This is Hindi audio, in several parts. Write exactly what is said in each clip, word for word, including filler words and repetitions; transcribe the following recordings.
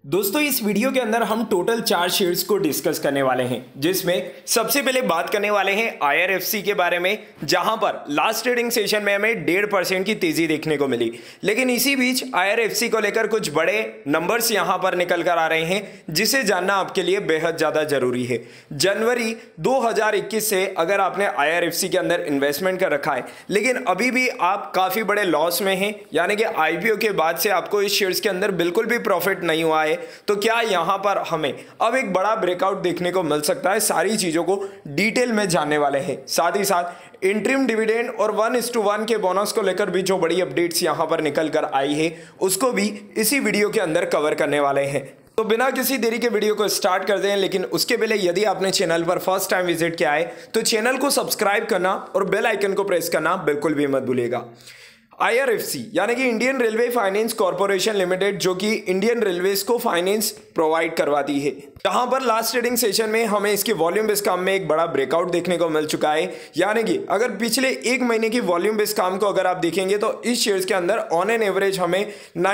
दोस्तों इस वीडियो के अंदर हम टोटल चार शेयर्स को डिस्कस करने वाले हैं, जिसमें सबसे पहले बात करने वाले हैं आई आर एफ सी के बारे में, जहां पर लास्ट ट्रेडिंग सेशन में हमें डेढ़ परसेंट की तेजी देखने को मिली। लेकिन इसी बीच आई आर एफ सी को लेकर कुछ बड़े नंबर्स यहां पर निकल कर आ रहे हैं, जिसे जानना आपके लिए बेहद ज्यादा जरूरी है। जनवरी दो हज़ार इक्कीस से अगर आपने आई आर एफ सी के अंदर इन्वेस्टमेंट कर रखा है, लेकिन अभी भी आप काफी बड़े लॉस में हैं, यानी कि आई पी ओ के बाद से आपको इस शेयर्स के अंदर बिल्कुल भी प्रॉफिट नहीं हुआ है, तो क्या यहां पर हमें अब एक बड़ा ब्रेकआउट देखने को मिल सकता है? सारी चीजों को डिटेल में जानने वाले हैं। साथ ही साथ इंटरिम डिविडेंड और वन इस टू वन के बोनस को लेकर भी जो बड़ी अपडेट्स यहां पर निकल कर आई है, उसको भी इसी वीडियो के अंदर कवर करने वाले हैं। तो बिना किसी देरी के वीडियो को स्टार्ट कर दें, लेकिन उसके पहले यदि आपने चैनल पर फर्स्ट टाइम विजिट किया है तो चैनल को सब्सक्राइब करना और बेल आइकन को प्रेस करना बिल्कुल भी मत भूलिएगा। आई आर एफ सी यानी कि Indian Railway Finance Corporation Limited, जो कि इंडियन रेलवेज को फाइनेंस प्रोवाइड करवाती है, जहां पर लास्ट ट्रेडिंग सेशन में हमें इसके वॉल्यूम बेस काम में एक बड़ा ब्रेकआउट देखने को मिल चुका है। यानी कि अगर पिछले एक महीने की वॉल्यूम बेस काम को अगर आप देखेंगे तो इस शेयर्स के अंदर ऑन एन एवरेज हमें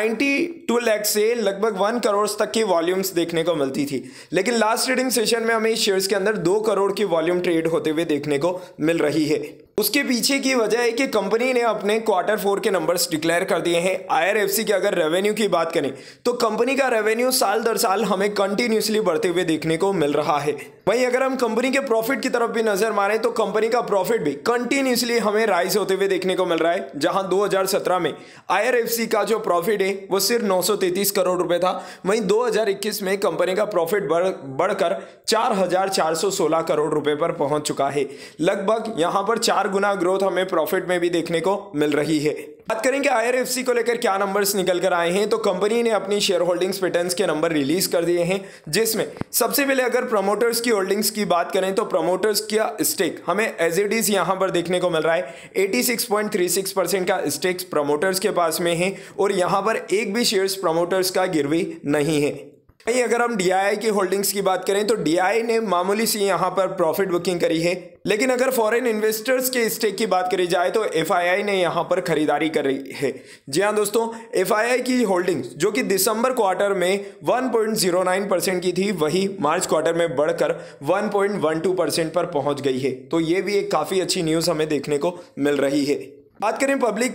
बानवे लाख से लगभग वन करोड़ तक की वॉल्यूम्स देखने को मिलती थी। लेकिन लास्ट ट्रेडिंग सेशन में हमें इस शेयर्स के अंदर दो करोड़ की वॉल्यूम ट्रेड होते हुए देखने को मिल रही है। उसके पीछे की वजह है कि कंपनी ने अपने क्वार्टर फोर के नंबर्स डिक्लेयर कर दिए हैं। आई आर एफ सी की अगर रेवेन्यू की बात करें तो कंपनी का रेवेन्यू साल दर साल हमें कंटिन्यूसली बढ़ते हुए देखने को मिल रहा है। वहीं अगर हम कंपनी के प्रॉफिट की तरफ भी नजर मारें तो कंपनी का प्रॉफिट भी कंटिन्यूसली हमें राइज होते हुए देखने को मिल रहा है। जहां दो हज़ार सत्रह में आई आर एफ सी का जो प्रॉफिट है वो सिर्फ नौ सौ तैंतीस करोड़ रुपए था, वहीं दो हज़ार इक्कीस में कंपनी का प्रॉफिट बढ़ बढ़कर चार हजार चार सौ सोलह करोड़ रुपए पर पहुंच चुका है। लगभग यहां पर चार गुना ग्रोथ हमें प्रॉफिट में भी देखने को मिल रही है। बात करेंगे आई आर एफ सी को लेकर क्या नंबर्स निकल कर आए हैं, तो कंपनी ने अपनी शेयर होल्डिंग्स पैटर्न्स के नंबर रिलीज कर दिए हैं, जिसमें सबसे पहले अगर प्रमोटर्स की होल्डिंग्स की बात करें तो प्रमोटर्स का स्टेक हमें एज इट इज यहां पर देखने को मिल रहा है। छियासी पॉइंट तीन छह परसेंट का स्टेक प्रमोटर्स के पास में है और यहां पर एक भी शेयर्स प्रमोटर्स का गिरवी नहीं है। वहीं अगर हम डी आई आई की होल्डिंग्स की बात करें तो डी आई आई ने मामूली सी यहां पर प्रॉफिट बुकिंग करी है। लेकिन अगर फॉरेन इन्वेस्टर्स के स्टेक की बात करी जाए तो एफ आई आई ने यहां पर खरीदारी करी है। जी हां दोस्तों, एफ आई आई की होल्डिंग्स जो कि दिसंबर क्वार्टर में एक पॉइंट ज़ीरो नौ परसेंट की थी, वही मार्च क्वार्टर में बढ़कर एक पॉइंट बारह परसेंट पर पहुंच गई है। तो ये भी एक काफी अच्छी न्यूज हमें देखने को मिल रही है। बात करें पब्लिक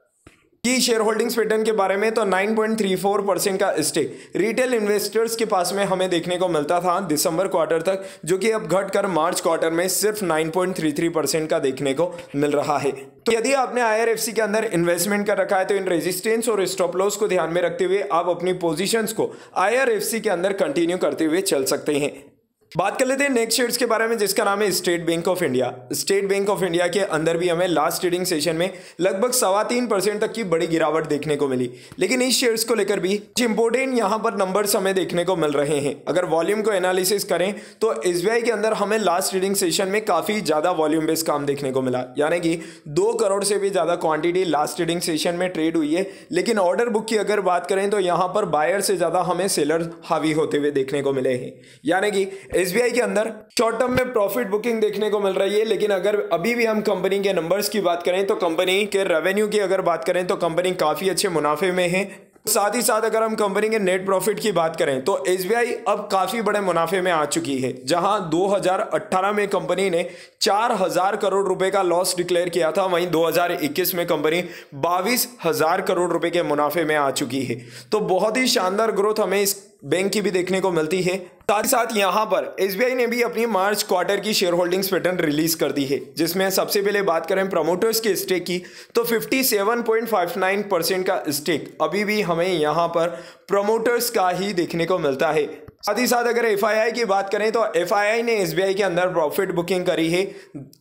की शेयर होल्डिंग्स पैटर्न के बारे में तो नौ पॉइंट तीन चार परसेंट का स्टेक रिटेल इन्वेस्टर्स के पास में हमें देखने को मिलता था दिसंबर क्वार्टर तक, जो कि अब घटकर मार्च क्वार्टर में सिर्फ नौ पॉइंट तीन तीन परसेंट का देखने को मिल रहा है। तो यदि आपने आई आर एफ सी के अंदर इन्वेस्टमेंट कर रखा है तो इन रेजिस्टेंस और स्टॉप लॉस को ध्यान में रखते हुए आप अपनी पोजीशंस को आई आर एफ सी के अंदर कंटिन्यू करते हुए चल सकते हैं। बात कर लेते हैं नेक्स्ट शेयर्स के बारे में, जिसका नाम है State Bank of India. State Bank of India के अंदर भी हमें लास्ट ट्रेडिंग सेशन में लगभग सवा तीन परसेंट तक की बड़ी गिरावट देखने को मिली। लेकिन इस शेयर्स को लेकर भी कुछ इंपोर्टेंट यहां पर नंबर्स हमें देखने को मिल रहे हैं। अगर वॉल्यूम को एनालिसिस करें तो एस बी आई के अंदर हमें लास्ट ट्रेडिंग सेशन में काफी ज्यादा वॉल्यूम बेस्ड काम देखने को मिला, यानी कि दो करोड़ से भी ज्यादा क्वांटिटी लास्ट ट्रेडिंग सेशन में ट्रेड हुई है। लेकिन ऑर्डर बुक की अगर बात करें तो यहां पर बायर से ज्यादा हमें सेलर हावी होते हुए देखने को मिले हैं, यानी कि एस बी आई के अंदर शॉर्ट टर्म में प्रॉफिट बुकिंग देखने को मिल रही है। लेकिन अगर अभी भी हम कंपनी के नंबर्स की बात करें तो कंपनी के रेवेन्यू की अगर बात करें तो कंपनी काफी अच्छे मुनाफे में है। साथ ही साथ अगर हम कंपनी के नेट प्रॉफिट की बात करें तो एस बी आई अब काफी बड़े मुनाफे में आ चुकी है। जहां दो हज़ार अठारह में कंपनी ने चार हजार करोड़ रुपए का लॉस डिक्लेयर किया था, वहीं दो हज़ार इक्कीस में कंपनी बाईस हजार करोड़ रुपए के मुनाफे में आ चुकी है। तो बहुत ही शानदार ग्रोथ हमें इस बैंक की भी देखने को मिलती है। साथ ही साथ यहां पर एस बी आई ने भी अपनी मार्च क्वार्टर की शेयर होल्डिंग्स पैटर्न रिलीज कर दी है, जिसमें सबसे पहले बात करें प्रमोटर्स के स्टेक की तो सत्तावन पॉइंट पाँच नौ परसेंट का स्टेक अभी भी हमें यहां पर प्रमोटर्स का ही देखने को मिलता है। साथ ही साथ अगर एफ आई आई की बात करें तो एफ आई आई ने एस बी आई के अंदर प्रॉफिट बुकिंग करी है।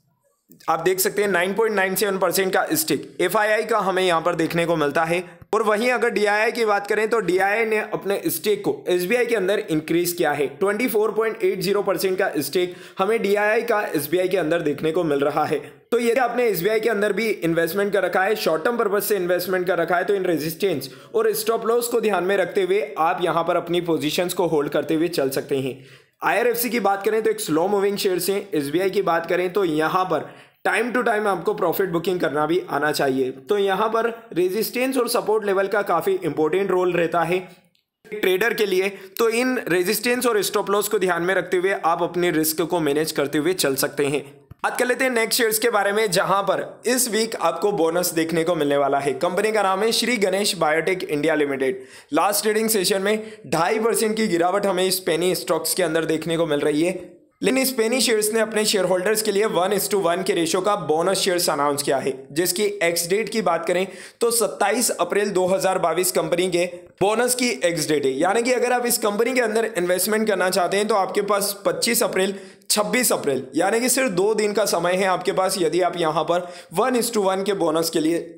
आप देख सकते हैं नौ पॉइंट नौ सात परसेंट का स्टेक एफ आई आई का हमें यहां पर देखने को मिलता है। और वहीं अगर डी आई आई की बात करें तो डी आई आई ने अपने स्टेक को एस बी आई के अंदर इंक्रीज किया है। चौबीस पॉइंट आठ परसेंट का स्टेक हमें डी आई आई का एस बी आई के अंदर देखने को मिल रहा है। तो यदि आपने एस बी आई के अंदर भी इन्वेस्टमेंट कर रखा है, शॉर्ट टर्म पर्पज से इन्वेस्टमेंट कर रखा है, तो इन रेजिस्टेंस और स्टॉप लॉस को ध्यान में रखते हुए आप यहां पर अपनी पोजीशंस को होल्ड करते हुए चल सकते हैं। आई आर एफ सी की बात करें तो एक स्लो मूविंग शेयर्स है। एस बी आई की बात करें तो यहां पर टाइम टू टाइम आपको प्रॉफिट बुकिंग करना भी आना चाहिए। तो यहां पर रेजिस्टेंस और सपोर्ट लेवल का काफी इंपॉर्टेंट रोल रहता है। ट्रेडर के लिए, तो इन रेजिस्टेंस और स्टॉप लॉस को ध्यान में रखते हुए आप अपने रिस्क को मैनेज करते हुए चल सकते हैं। बात कर लेते हैं नेक्स्ट शेयर्स के बारे में, जहां पर इस वीक आपको बोनस देखने को मिलने वाला है। कंपनी का नाम है Shri Ganesh Biotech India Limited. Last trading session में ढाई परसेंट की गिरावट हमें इस पेनी स्टॉक्स के अंदर देखने को मिल रही है, लेकिन इस पेनी शेयर्स ने अपने शेयर होल्डर्स के लिए वन इस टू वन के रेशो का बोनस शेयर्स अनाउंस किया है, जिसकी एक्स डेट की बात करें तो सत्ताईस अप्रैल दो हज़ार बाईस कंपनी के बोनस की एक्स डेट है। यानी कि अगर आप इस कंपनी के अंदर इन्वेस्टमेंट करना चाहते हैं तो आपके पास पच्चीस अप्रैल छब्बीस अप्रैल यानी कि सिर्फ दो दिन का समय है आपके पास, यदि आप यहां पर वन इस टू वन के बोनस के लिए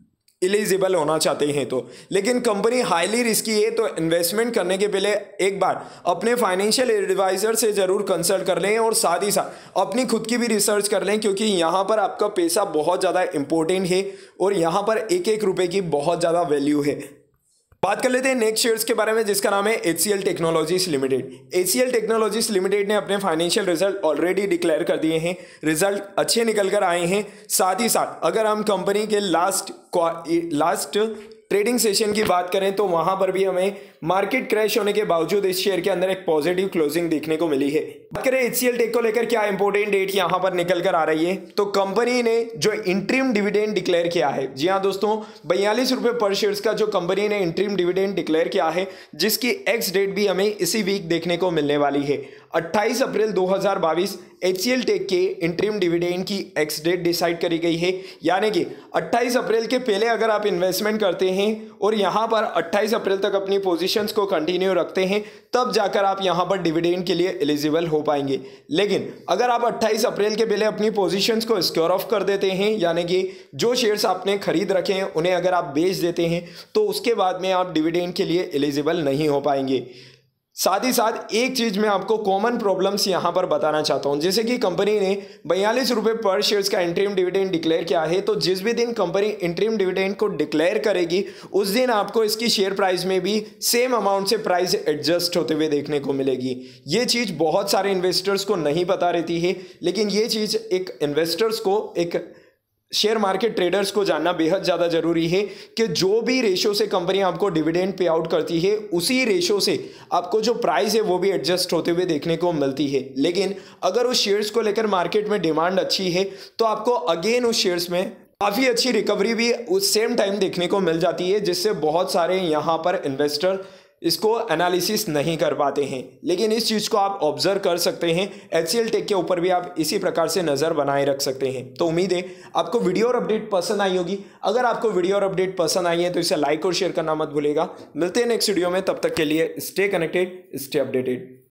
एलिजिबल होना चाहते हैं तो। लेकिन कंपनी हाईली रिस्की है, तो इन्वेस्टमेंट करने के पहले एक बार अपने फाइनेंशियल एडवाइजर से जरूर कंसल्ट कर लें और साथ ही साथ अपनी खुद की भी रिसर्च कर लें, क्योंकि यहाँ पर आपका पैसा बहुत ज़्यादा इंपॉर्टेंट है और यहाँ पर एक एक रुपए की बहुत ज़्यादा वैल्यू है। बात कर लेते हैं नेक्स्ट शेयर्स के बारे में, जिसका नाम है H C L Technologies Limited. H C L Technologies Limited ने अपने फाइनेंशियल रिजल्ट ऑलरेडी डिक्लेयर कर दिए हैं, रिजल्ट अच्छे निकल कर आए हैं। साथ ही साथ अगर हम कंपनी के लास्ट लास्ट ट्रेडिंग सेशन की बात करें तो वहां पर भी हमें मार्केट क्रैश होने के बावजूद इस शेयर के अंदर एक पॉजिटिव क्लोजिंग देखने को मिली है। बात करें एच सी एल टेक को लेकर क्या इंपॉर्टेंट डेट यहां पर निकल कर आ रही है, तो कंपनी ने जो इंटरिम डिविडेंड डिक्लेयर किया है, जी हां दोस्तों, बयालीस रुपए पर शेयर का जो कंपनी ने इंटरिम डिविडेंड डिक्लेयर किया है, जिसकी एक्स डेट भी हमें इसी वीक देखने को मिलने वाली है। अट्ठाईस अप्रैल दो हज़ार बाईस एच सी एल टेक के इंटरिम डिविडेंड की एक्स डेट डिसाइड करी गई है, यानी कि अट्ठाईस अप्रैल के पहले अगर आप इन्वेस्टमेंट करते हैं और यहां पर अट्ठाईस अप्रैल तक अपनी पोजीशंस को कंटिन्यू रखते हैं, तब जाकर आप यहां पर डिविडेंड के लिए एलिजिबल हो पाएंगे। लेकिन अगर आप अट्ठाईस अप्रैल के पहले अपनी पोजीशंस को स्क्योर ऑफ कर देते हैं, यानी कि जो शेयर्स आपने खरीद रखे हैं उन्हें अगर आप बेच देते हैं, तो उसके बाद में आप डिविडेंड के लिए एलिजिबल नहीं हो पाएंगे। साथ ही साथ एक चीज मैं आपको कॉमन प्रॉब्लम्स यहां पर बताना चाहता हूं, जैसे कि कंपनी ने बयालीस रुपए पर शेयर्स का इंटरिम डिविडेंड डिक्लेयर किया है, तो जिस भी दिन कंपनी इंटरिम डिविडेंड को डिक्लेयर करेगी उस दिन आपको इसकी शेयर प्राइस में भी सेम अमाउंट से प्राइस एडजस्ट होते हुए देखने को मिलेगी। ये चीज बहुत सारे इन्वेस्टर्स को नहीं पता रहती है, लेकिन ये चीज एक इन्वेस्टर्स को, एक शेयर मार्केट ट्रेडर्स को जानना बेहद ज़्यादा जरूरी है कि जो भी रेशो से कंपनी आपको डिविडेंड पे आउट करती है, उसी रेशो से आपको जो प्राइस है वो भी एडजस्ट होते हुए देखने को मिलती है। लेकिन अगर उस शेयर्स को लेकर मार्केट में डिमांड अच्छी है तो आपको अगेन उस शेयर्स में काफ़ी अच्छी रिकवरी भी उस सेम टाइम देखने को मिल जाती है, जिससे बहुत सारे यहाँ पर इन्वेस्टर इसको एनालिसिस नहीं कर पाते हैं। लेकिन इस चीज़ को आप ऑब्जर्व कर सकते हैं, एच सी एल टेक के ऊपर भी आप इसी प्रकार से नज़र बनाए रख सकते हैं। तो उम्मीद है आपको वीडियो और अपडेट पसंद आई होगी। अगर आपको वीडियो और अपडेट पसंद आई है तो इसे लाइक और शेयर करना मत भूलिएगा। मिलते हैं नेक्स्ट वीडियो में, तब तक के लिए स्टे कनेक्टेड, स्टे अपडेटेड।